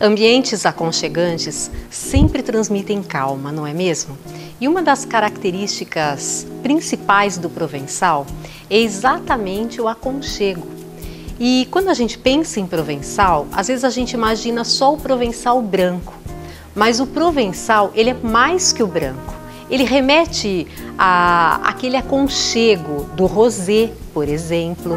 Ambientes aconchegantes sempre transmitem calma, não é mesmo? E uma das características principais do Provençal é exatamente o aconchego. E quando a gente pensa em Provençal, às vezes a gente imagina só o Provençal branco. Mas o Provençal, ele é mais que o branco. Ele remete àquele aconchego do rosé, por exemplo.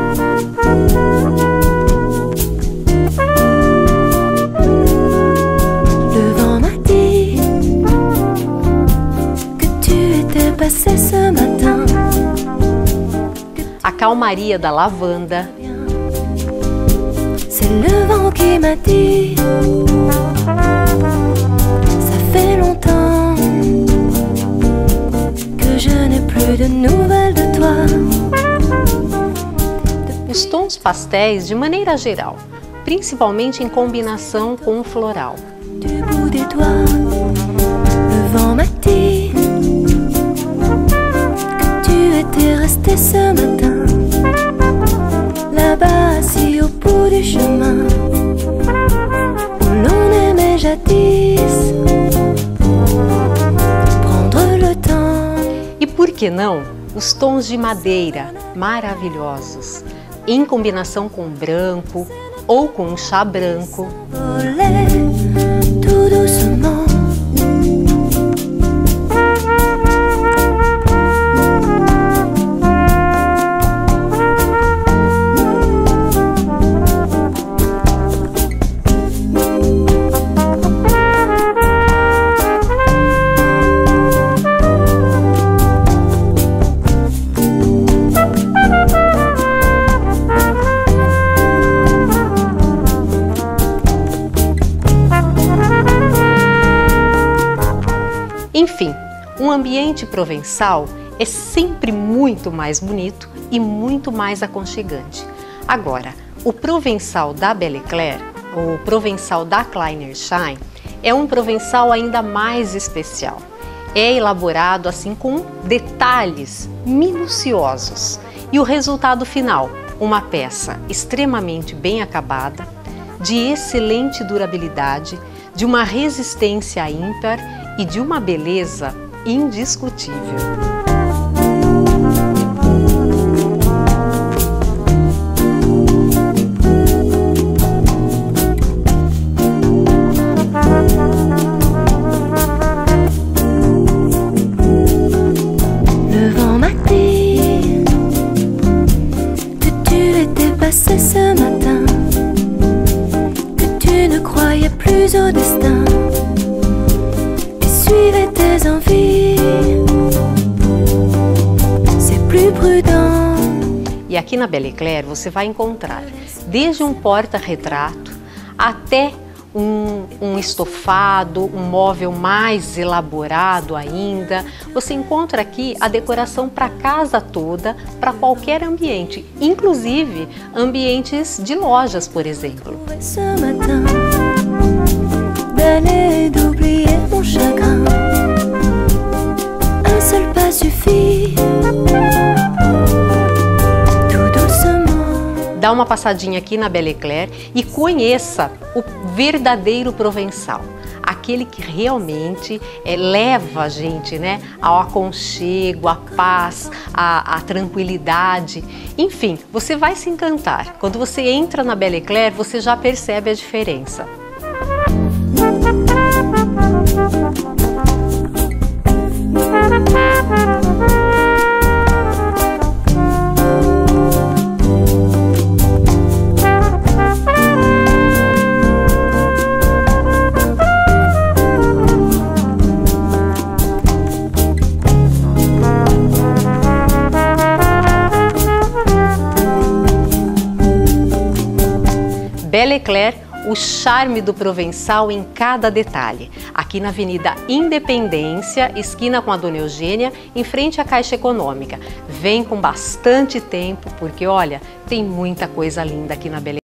A calmaria da lavanda. C'est le vent qui m'a dit, ça fait longtemps que je n'ai plus de nouvelles de toi. Os tons pastéis de maneira geral, principalmente em combinação com o floral. Du bout des doigts, le vent m'a dit que tu étais resté ce matin, là-bas assis au bout du chemin, où l'on aimait jadis prendre le temps. E por que não os tons de madeira maravilhosos, em combinação com branco ou com um chá branco. Voler tout doucement. Enfim, um ambiente provençal é sempre muito mais bonito e muito mais aconchegante. Agora, o Provençal da Belle Eclair, ou Provençal da Kleiner Schein, é um Provençal ainda mais especial. É elaborado assim com detalhes minuciosos. E o resultado final, uma peça extremamente bem acabada, de excelente durabilidade, de uma resistência ímpar e de uma beleza indiscutível. Le vent m'a dit que tu étais passé ce matin, que tu ne croyais plus au destin. Suivez tes envies, c'est plus prudent. E aqui na Belle Eclair você vai encontrar desde um porta-retrato até um estofado, um móvel mais elaborado ainda. Você encontra aqui a decoração para a casa toda, para qualquer ambiente, inclusive ambientes de lojas, por exemplo. Ce matin, d'aller d'oublier mon chagrin, un seul pas suffit, tout doucement. Dá uma passadinha aqui na Belle Eclair e conheça o verdadeiro Provençal, aquele que realmente leva a gente, né, ao aconchego, à paz, à tranquilidade. Enfim, você vai se encantar. Quando você entra na Belle Eclair, você já percebe a diferença. Belle Eclair, o charme do Provençal em cada detalhe. Aqui na Avenida Independência, esquina com a Dona Eugênia, em frente à Caixa Econômica. Vem com bastante tempo, porque olha, tem muita coisa linda aqui na Belle Eclair.